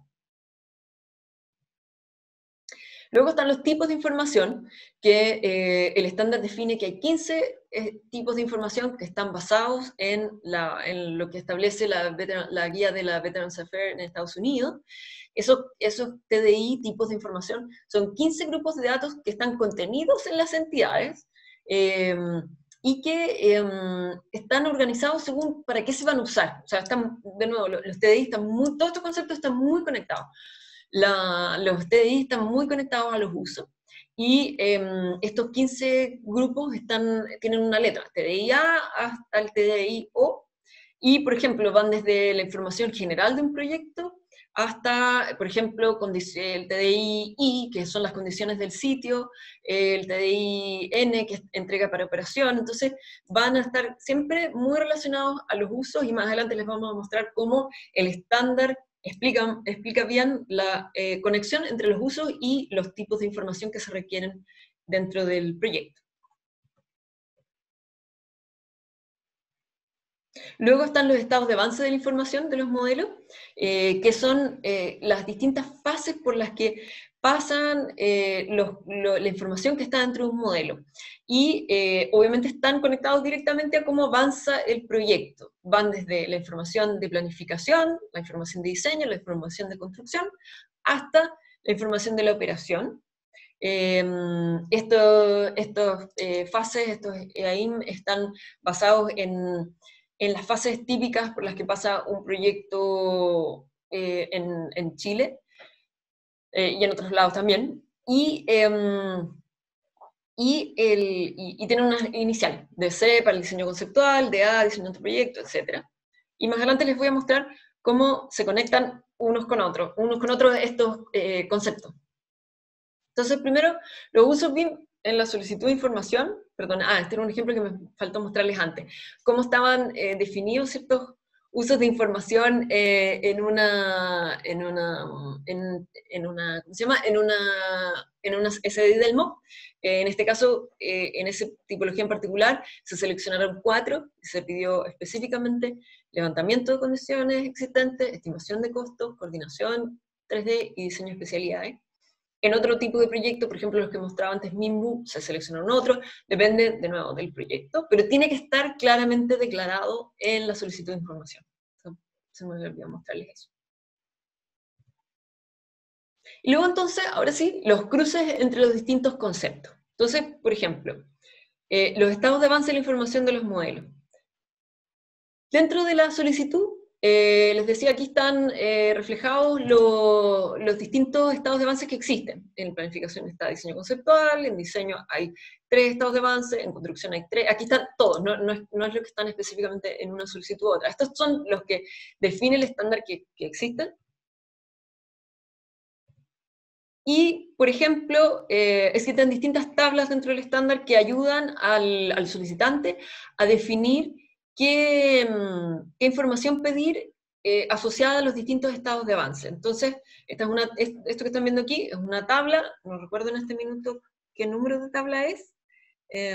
Luego están los tipos de información, que eh, el estándar define que hay quince eh, tipos de información que están basados en, la, en lo que establece la, la guía de la Veterans Affairs en Estados Unidos. Esos, esos T D I, tipos de información, son quince grupos de datos que están contenidos en las entidades, eh, y que eh, están organizados según para qué se van a usar. O sea, están, de nuevo, los T D I están muy, todos estos conceptos están muy conectados. La, los T D I están muy conectados a los usos, y eh, estos quince grupos están, tienen una letra, T D I A hasta el T D I O, y por ejemplo van desde la información general de un proyecto hasta, por ejemplo, el T D I I, que son las condiciones del sitio, el T D I N, que es entrega para operación. Entonces van a estar siempre muy relacionados a los usos, y más adelante les vamos a mostrar cómo el estándar explica, explica bien la eh, conexión entre los usos y los tipos de información que se requieren dentro del proyecto. Luego están los estados de avance de la información de los modelos, eh, que son eh, las distintas fases por las que pasan eh, los, lo, la información que está dentro de un modelo. Y eh, obviamente están conectados directamente a cómo avanza el proyecto. Van desde la información de planificación, la información de diseño, la información de construcción, hasta la información de la operación. Eh, Estas esto, eh, fases, estos E A I M, están basados en, en las fases típicas por las que pasa un proyecto eh, en, en Chile, eh, y en otros lados también, y, eh, y, el, y, y tienen una inicial, de C para el diseño conceptual, de A, diseño de proyecto, etcétera. Y más adelante les voy a mostrar cómo se conectan unos con otros, unos con otros estos eh, conceptos. Entonces, primero, los usos B I M en la solicitud de información, perdón, ah, este era un ejemplo que me faltó mostrarles antes, cómo estaban eh, definidos ciertos usos de información eh, en una, en una, en, en una, ¿cómo se llama? En una, en una S D I del M O P. Eh, en este caso, eh, en esa tipología en particular, se seleccionaron cuatro, y se pidió específicamente levantamiento de condiciones existentes, estimación de costos, coordinación tres D y diseño de especialidades. En otro tipo de proyecto, por ejemplo, los que mostraba antes Minbu, se seleccionaron otro, depende de nuevo del proyecto, pero tiene que estar claramente declarado en la solicitud de información. Se me olvidó mostrarles eso. Y luego entonces, ahora sí, los cruces entre los distintos conceptos. Entonces, por ejemplo, eh, los estados de avance de la información de los modelos. Dentro de la solicitud, Eh, les decía, aquí están eh, reflejados lo, los distintos estados de avance que existen. En planificación está diseño conceptual, en diseño hay tres estados de avance, en construcción hay tres, aquí están todos, no, no, es, no es lo que están específicamente en una solicitud u otra. Estos son los que definen el estándar que, que existen. Y, por ejemplo, eh, existen distintas tablas dentro del estándar que ayudan al, al solicitante a definir qué, qué información pedir eh, asociada a los distintos estados de avance. Entonces, esta es una, esto que están viendo aquí es una tabla, no recuerdo en este minuto qué número de tabla es. Eh,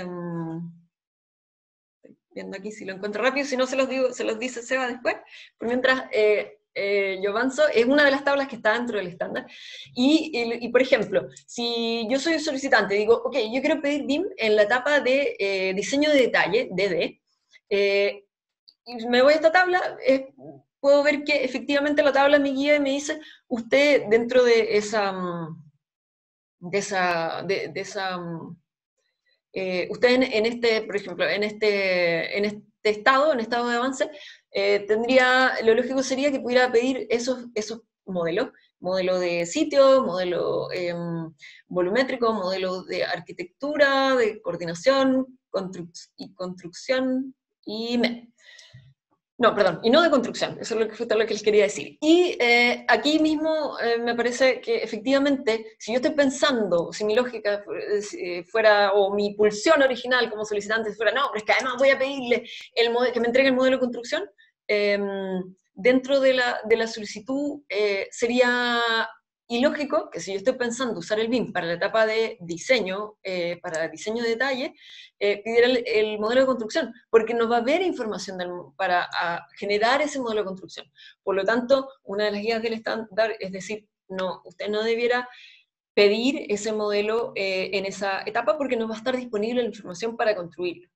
viendo aquí si lo encuentro rápido, si no se los, digo, se los dice Seba después. Por mientras... Eh, Eh, yo avanzo, es una de las tablas que está dentro del estándar, y, y, y por ejemplo, si yo soy solicitante, digo, ok, yo quiero pedir B I M en la etapa de eh, diseño de detalle, D D, eh, y me voy a esta tabla, eh, puedo ver que efectivamente la tabla me guía y me dice, usted dentro de esa, de esa, de, de esa eh, usted en, en este, por ejemplo, en este, en este estado, en estado de avance, eh, tendría, lo lógico sería que pudiera pedir esos, esos modelos, modelo de sitio, modelo eh, volumétrico, modelo de arquitectura, de coordinación constru y construcción y M E. No, perdón, y no de construcción, eso es lo que, justo lo que les quería decir. Y eh, aquí mismo eh, me parece que efectivamente, si yo estoy pensando, si mi lógica fuera, o mi pulsión original como solicitante fuera, no, pero es que además voy a pedirle el que me entregue el modelo de construcción, eh, dentro de la, de la solicitud eh, sería ilógico que si yo estoy pensando usar el B I M para la etapa de diseño, eh, para diseño de detalle, eh, pidiera el, el modelo de construcción, porque no va a haber información del, para a, generar ese modelo de construcción. Por lo tanto, una de las guías del estándar es decir, no, usted no debiera pedir ese modelo eh, en esa etapa porque no va a estar disponible la información para construirlo.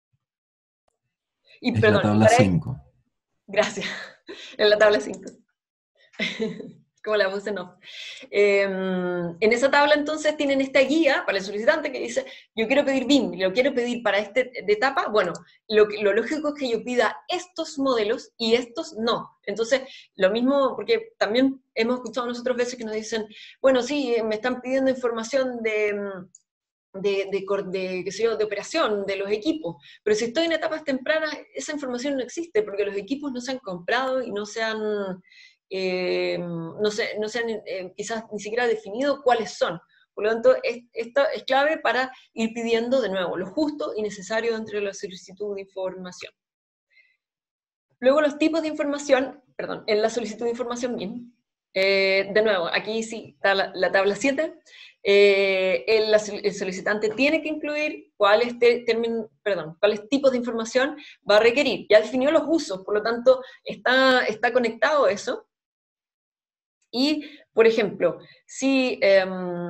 Y, es perdón, la tabla cinco. Gracias, en la tabla cinco. Como la puse, no. Eh, en esa tabla entonces tienen esta guía para el solicitante que dice, yo quiero pedir B I M, lo quiero pedir para esta etapa, bueno, lo, lo lógico es que yo pida estos modelos y estos no. Entonces, lo mismo, porque también hemos escuchado nosotros veces que nos dicen, bueno, sí, me están pidiendo información de... De, de, de, qué sé yo, de operación, de los equipos, pero si estoy en etapas tempranas, esa información no existe, porque los equipos no se han comprado y no se han, eh, no se, no se han eh, quizás ni siquiera definido cuáles son. Por lo tanto, es, esto es clave para ir pidiendo de nuevo lo justo y necesario dentro de la solicitud de información. Luego los tipos de información, perdón, en la solicitud de información B I M, eh, de nuevo, aquí sí está la, la tabla siete, eh, el, el solicitante tiene que incluir cuáles, termin, perdón, cuáles tipos de información va a requerir. Ya definió los usos, por lo tanto, está, está conectado eso. Y, por ejemplo, si, eh,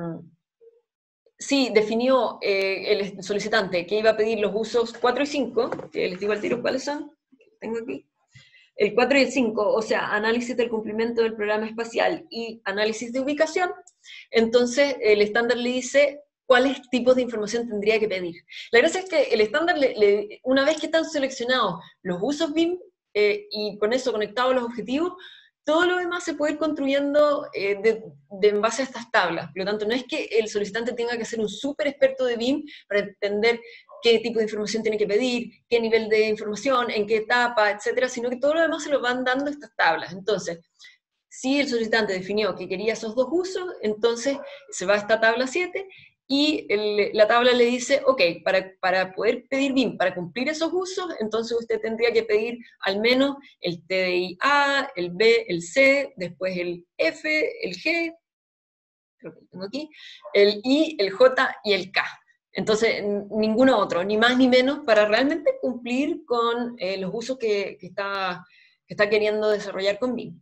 si definió eh, el solicitante que iba a pedir los usos cuatro y cinco, que les digo al tiro cuáles son, tengo aquí, el cuatro y el cinco, o sea, análisis del cumplimiento del programa espacial y análisis de ubicación, entonces el estándar le dice cuáles tipos de información tendría que pedir. La gracia es que el estándar, le, le, una vez que están seleccionados los usos B I M eh, y con eso conectados a los objetivos, todo lo demás se puede ir construyendo eh, de, de en base a estas tablas. Por lo tanto, no es que el solicitante tenga que ser un súper experto de B I M para entender qué tipo de información tiene que pedir, qué nivel de información, en qué etapa, etcétera, sino que todo lo demás se lo van dando estas tablas. Entonces, si el solicitante definió que quería esos dos usos, entonces se va a esta tabla siete, y el, la tabla le dice, ok, para, para poder pedir B I M, para cumplir esos usos, entonces usted tendría que pedir al menos el T D I A, el B, el C, después el F, el G, creo que lo tengo aquí, el I, el J y el K. Entonces, ninguno otro, ni más ni menos, para realmente cumplir con eh, los usos que, que, está, que está queriendo desarrollar con B I M.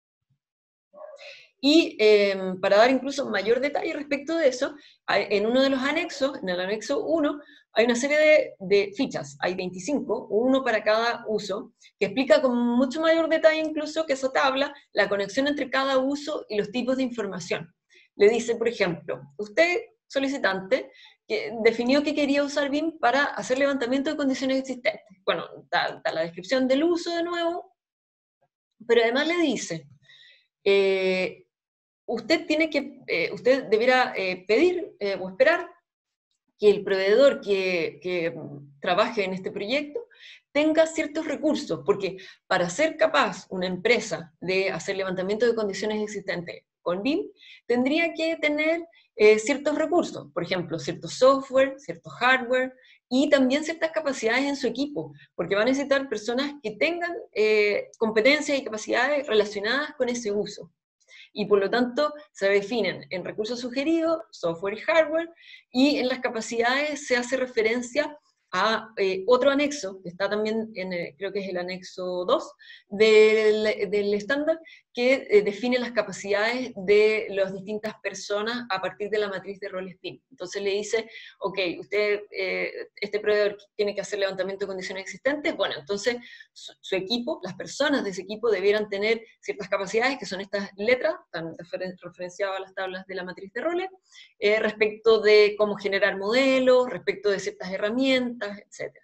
Y eh, para dar incluso mayor detalle respecto de eso, hay, en uno de los anexos, en el anexo uno, hay una serie de, de fichas, hay veinticinco, uno para cada uso, que explica con mucho mayor detalle incluso que esa tabla, la conexión entre cada uso y los tipos de información. Le dice, por ejemplo, usted, solicitante, que definió que quería usar B I M para hacer levantamiento de condiciones existentes. Bueno, está, está la descripción del uso de nuevo, pero además le dice, eh, usted tiene que, eh, usted deberá eh, pedir eh, o esperar que el proveedor que, que trabaje en este proyecto tenga ciertos recursos, porque para ser capaz una empresa de hacer levantamiento de condiciones existentes con B I M, tendría que tener eh, ciertos recursos, por ejemplo, cierto software, cierto hardware, y también ciertas capacidades en su equipo, porque va a necesitar personas que tengan eh, competencias y capacidades relacionadas con ese uso. Y por lo tanto se definen en recursos sugeridos, software y hardware, y en las capacidades se hace referencia a eh, otro anexo, que está también, en el, creo que es el anexo dos del, del estándar, que eh, define las capacidades de las distintas personas a partir de la matriz de roles B I M. Entonces le dice, ok, usted, eh, este proveedor tiene que hacer levantamiento de condiciones existentes, bueno, entonces su, su equipo, las personas de ese equipo debieran tener ciertas capacidades, que son estas letras, están referen referenciadas a las tablas de la matriz de roles, eh, respecto de cómo generar modelos, respecto de ciertas herramientas, etcétera.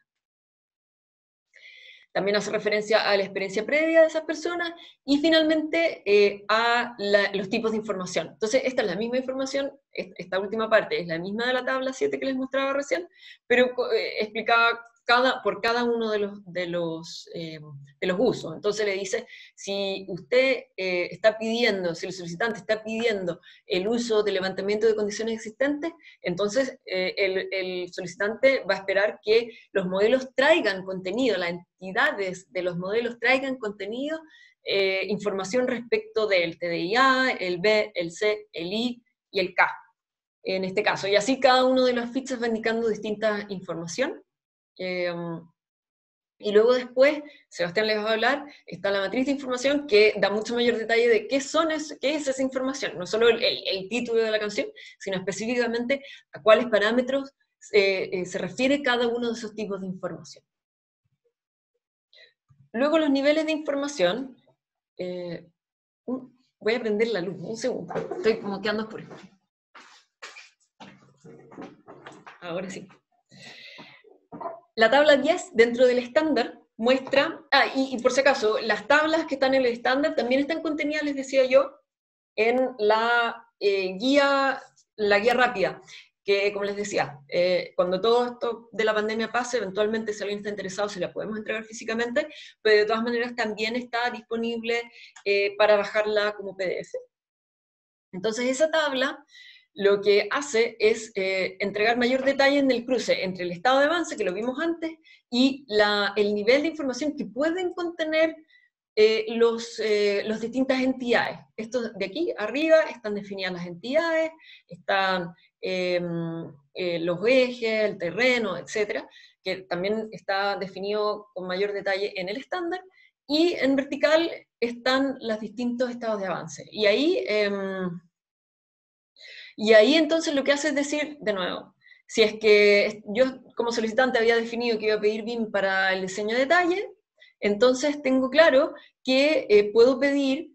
También hace referencia a la experiencia previa de esas personas, y finalmente eh, a la, los tipos de información. Entonces, esta es la misma información, esta última parte es la misma de la tabla siete que les mostraba recién, pero eh, explicaba cada, por cada uno de los, de, los, eh, de los usos. Entonces le dice, si usted eh, está pidiendo, si el solicitante está pidiendo el uso de levantamiento de condiciones existentes, entonces eh, el, el solicitante va a esperar que los modelos traigan contenido, las entidades de los modelos traigan contenido, eh, información respecto del T D I A, el B, el C, el I y el K, en este caso. Y así cada uno de las fichas va indicando distinta información. Eh, y luego después, Sebastián les va a hablar, está la matriz de información que da mucho mayor detalle de qué, son es, qué es esa información, no solo el, el, el título de la canción, sino específicamente a cuáles parámetros eh, eh, se refiere cada uno de esos tipos de información. Luego los niveles de información, eh, un, voy a prender la luz, un segundo, estoy como quedando oscuro. Ahora sí. La tabla diez dentro del estándar muestra, ah, y, y por si acaso, las tablas que están en el estándar también están contenidas, les decía yo, en la eh, guía, la guía rápida, que como les decía, eh, cuando todo esto de la pandemia pase, eventualmente si alguien está interesado se la podemos entregar físicamente, pero de todas maneras también está disponible eh, para bajarla como P D F. Entonces esa tabla lo que hace es eh, entregar mayor detalle en el cruce entre el estado de avance, que lo vimos antes, y la, el nivel de información que pueden contener eh, los, eh, las distintas entidades. Esto de aquí arriba están definidas las entidades, están eh, eh, los ejes, el terreno, etcétera, que también está definido con mayor detalle en el estándar, y en vertical están los distintos estados de avance. Y ahí... Eh, Y ahí entonces lo que hace es decir, de nuevo, si es que yo como solicitante había definido que iba a pedir B I M para el diseño de detalle, entonces tengo claro que eh, puedo pedir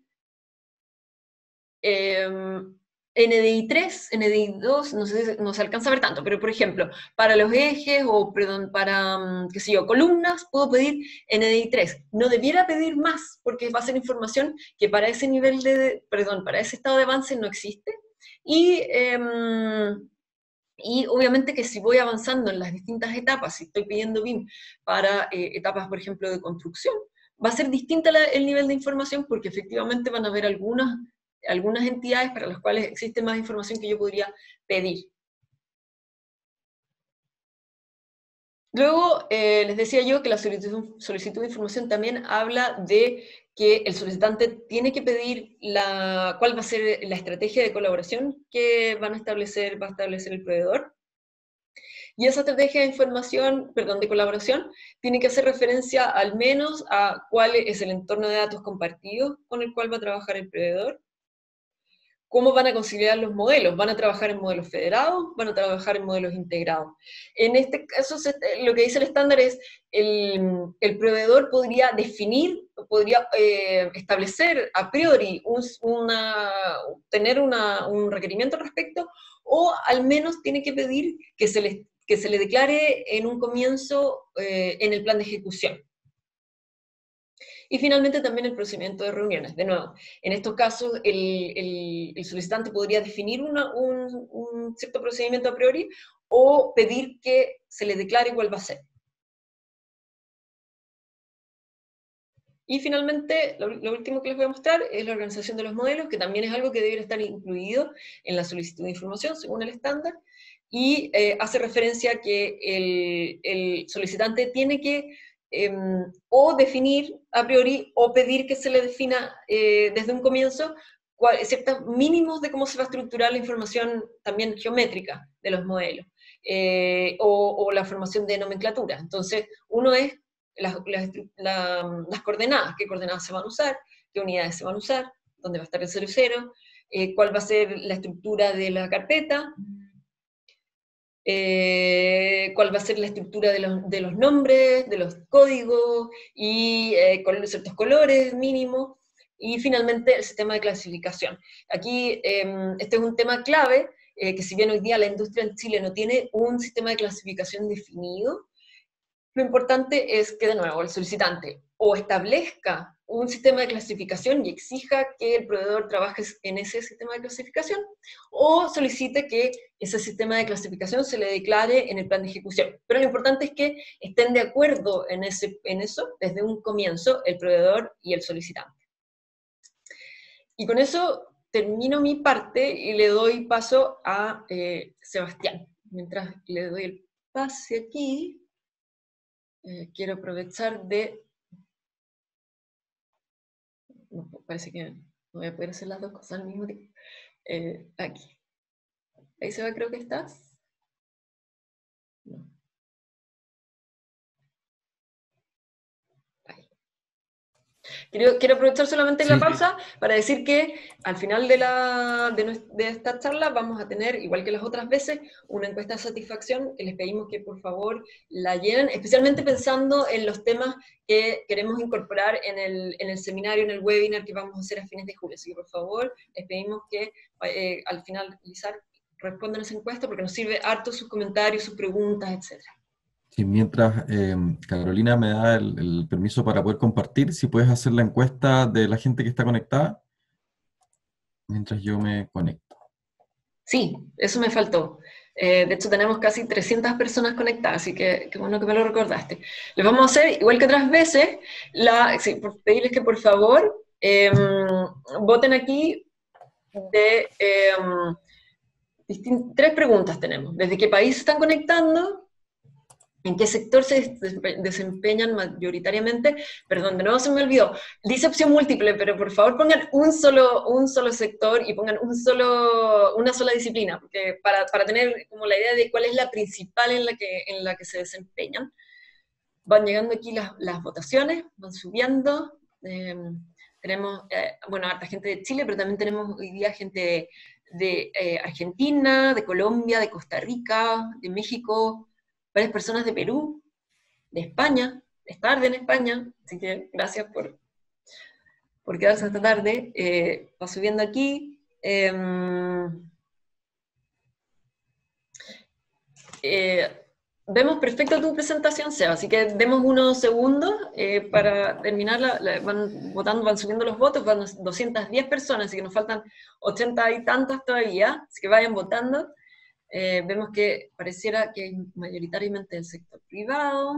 eh, N D I tres, N D I dos, no sé, no se alcanza a ver tanto, pero por ejemplo, para los ejes o, perdón, para, qué sé yo, columnas, puedo pedir N D I tres. No debiera pedir más, porque va a ser información que para ese nivel de, perdón, para ese estado de avance no existe. Y, eh, Y obviamente que si voy avanzando en las distintas etapas, si estoy pidiendo B I M para eh, etapas, por ejemplo, de construcción, va a ser distinta la, el nivel de información porque efectivamente van a haber algunas, algunas entidades para las cuales existe más información que yo podría pedir. Luego, eh, les decía yo que la solicitud, solicitud de información también habla de que el solicitante tiene que pedir la, cuál va a ser la estrategia de colaboración que van a establecer, va a establecer el proveedor. Y esa estrategia de información, perdón, de colaboración, tiene que hacer referencia al menos a cuál es el entorno de datos compartidos con el cual va a trabajar el proveedor, cómo van a conciliar los modelos, van a trabajar en modelos federados, van a trabajar en modelos integrados. En este caso, lo que dice el estándar es, el, el proveedor podría definir, podría eh, establecer a priori, un, una, tener una, un requerimiento al respecto, o al menos tiene que pedir que se le, que se le declare en un comienzo eh, en el plan de ejecución. Y finalmente también el procedimiento de reuniones. De nuevo, en estos casos el, el, el solicitante podría definir una, un, un cierto procedimiento a priori o pedir que se le declare cuál va a ser. Y finalmente, lo, lo último que les voy a mostrar es la organización de los modelos, que también es algo que debe estar incluido en la solicitud de información, según el estándar, y eh, hace referencia a que el, el solicitante tiene que eh, o definir a priori, o pedir que se le defina eh, desde un comienzo cuál, ciertos mínimos de cómo se va a estructurar la información también geométrica de los modelos, eh, o, o la formación de nomenclatura. Entonces, uno es Las, las, la, las coordenadas, qué coordenadas se van a usar, qué unidades se van a usar, dónde va a estar el cero cero, eh, cuál va a ser la estructura de la carpeta, eh, cuál va a ser la estructura de los, de los nombres, de los códigos, y eh, con ciertos colores mínimos, y finalmente el sistema de clasificación. Aquí eh, este es un tema clave, eh, que si bien hoy día la industria en Chile no tiene un sistema de clasificación definido, lo importante es que, de nuevo, el solicitante o establezca un sistema de clasificación y exija que el proveedor trabaje en ese sistema de clasificación, o solicite que ese sistema de clasificación se le declare en el plan de ejecución. Pero lo importante es que estén de acuerdo en, ese, en eso desde un comienzo, el proveedor y el solicitante. Y con eso termino mi parte y le doy paso a eh, Sebastián. Mientras le doy el pase aquí, Eh, quiero aprovechar de... No, parece que no voy a poder hacer las dos cosas al mismo tiempo. Eh, aquí. Ahí se va, creo que estás. No. Ahí. Quiero, quiero aprovechar solamente sí, la pausa sí. para decir que al final de, la, de, de esta charla vamos a tener, igual que las otras veces, una encuesta de satisfacción que les pedimos que por favor la llenen, especialmente pensando en los temas que queremos incorporar en el, en el seminario, en el webinar que vamos a hacer a fines de julio. Así que por favor les pedimos que eh, al finalizar respondan a esa encuesta porque nos sirve harto sus comentarios, sus preguntas, etcétera. Sí, mientras eh, Carolina me da el, el permiso para poder compartir, si puedes hacer la encuesta de la gente que está conectada, mientras yo me conecto. Sí, eso me faltó. Eh, de hecho, tenemos casi trescientas personas conectadas, así que qué bueno que me lo recordaste. Les vamos a hacer, igual que otras veces, la, sí, por pedirles que por favor eh, voten aquí de eh, tres preguntas tenemos. ¿Desde qué país se están conectando? ¿En qué sector se desempeñan mayoritariamente? Perdón, de nuevo se me olvidó. Dice opción múltiple, pero por favor pongan un solo, un solo sector y pongan un solo, una sola disciplina, porque para, para tener como la idea de cuál es la principal en la que, en la que se desempeñan. Van llegando aquí las, las votaciones, van subiendo. Eh, tenemos, eh, bueno, harta gente de Chile, pero también tenemos hoy día gente de, de eh, Argentina, de Colombia, de Costa Rica, de México, varias personas de Perú, de España, es tarde en España, así que gracias por, por quedarse hasta tarde. Eh, va subiendo aquí. Eh, eh, vemos perfecto tu presentación, Seba, así que demos unos segundos eh, para terminarla. La, van votando, van subiendo los votos, van doscientas diez personas, así que nos faltan ochenta y tantas todavía, así que vayan votando. Eh, vemos que pareciera que hay mayoritariamente el sector privado.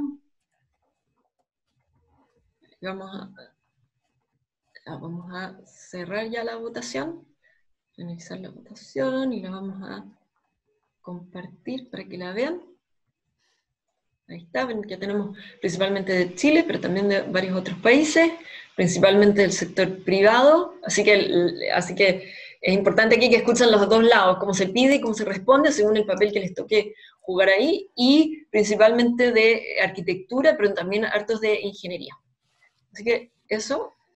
Vamos a, vamos a cerrar ya la votación, finalizar la votación, y la vamos a compartir para que la vean. Ahí está, ven que tenemos principalmente de Chile, pero también de varios otros países, principalmente del sector privado, así que, así que es importante aquí que escuchen los dos lados, cómo se pide y cómo se responde según el papel que les toque jugar ahí, y principalmente de arquitectura, pero también hartos de ingeniería. Así que eso,